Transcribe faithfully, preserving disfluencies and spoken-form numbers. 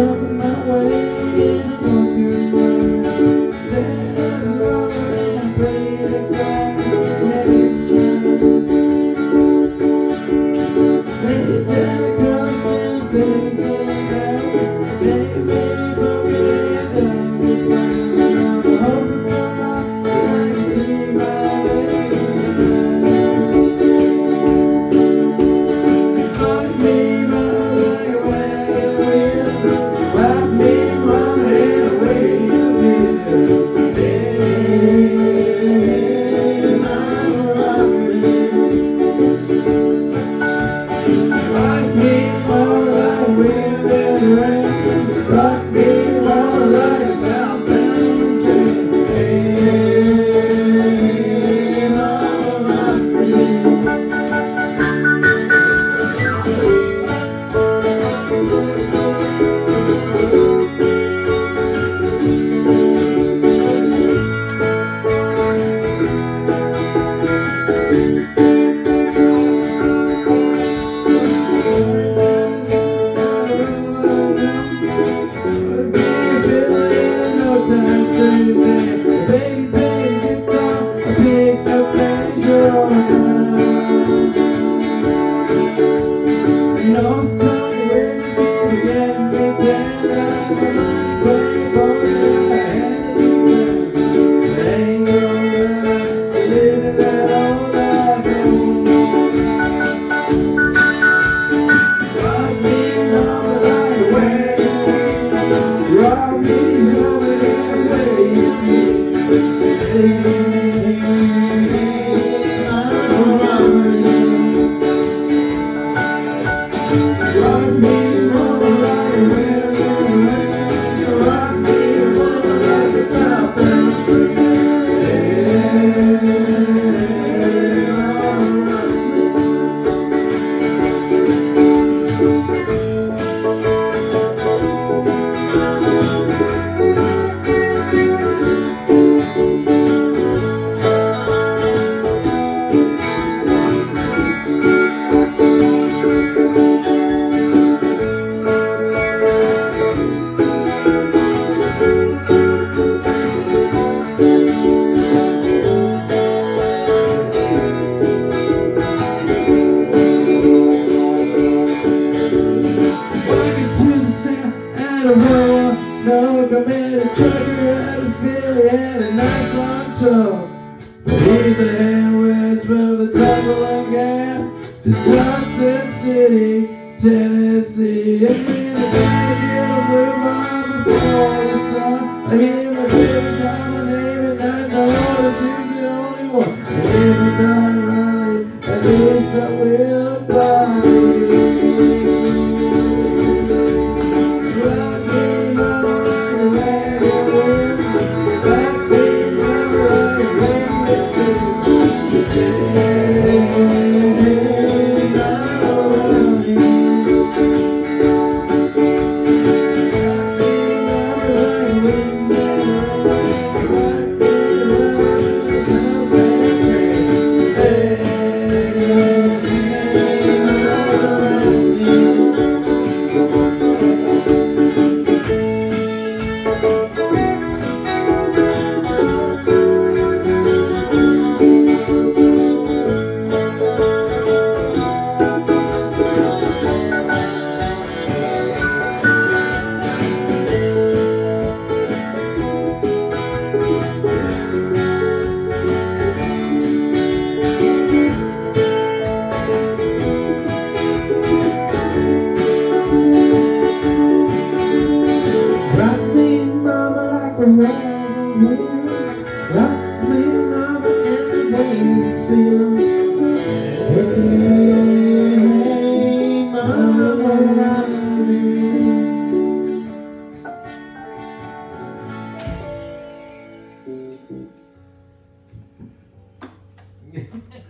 Jumping my way in a broken ride. Stand alone and pray to God. Lay down the cross and sing to God. Make me broken down the ground. I'm hoping for my I can see my way. Fuck me, mama, like a wagon wheel. Rock me, mama, in a way to feel. Hey, mama, rock me. Rock me, mama, like wind in the rain. Rock me, mama, like a southbound train. Hey, mama, rock me. Baby, baby, guitar, I picked up and you're now. North Country Raiders, you get me down. I'm a money play boy, I had to do that. Ain't gonna living that old life on. Rock me, mama, like a wagon. Rock me, mama, in a way you feel. No, I met a trucker out of Philly, had a nice long tongue. But he's the handweds from the Double and Gap to Johnson City, Tennessee. And me and the guy get a blue mom before the sun. I hear my baby call my name and I know that she's the only one. And if I die right, at least I will buy. Wagon wheel, rock me, mama, and the way you feel. Hey, mama, rock me.